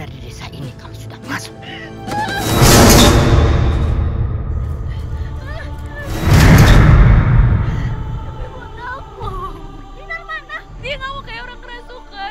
dari desa ini kalau sudah masuk. Dinar mana? Dia nggak mau kayak orang kerasukan.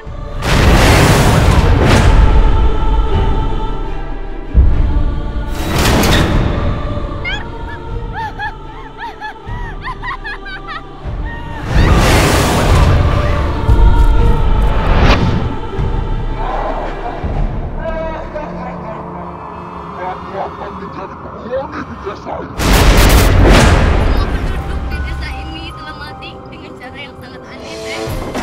Semua penduduk di desa ini telah mati dengan cara yang sangat aneh, Teh.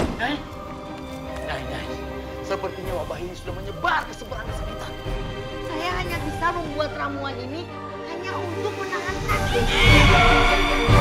Nyai, sepertinya wabah ini sudah menyebar ke seberang desa kita. Saya hanya bisa membuat ramuan ini hanya untuk menahan sakit.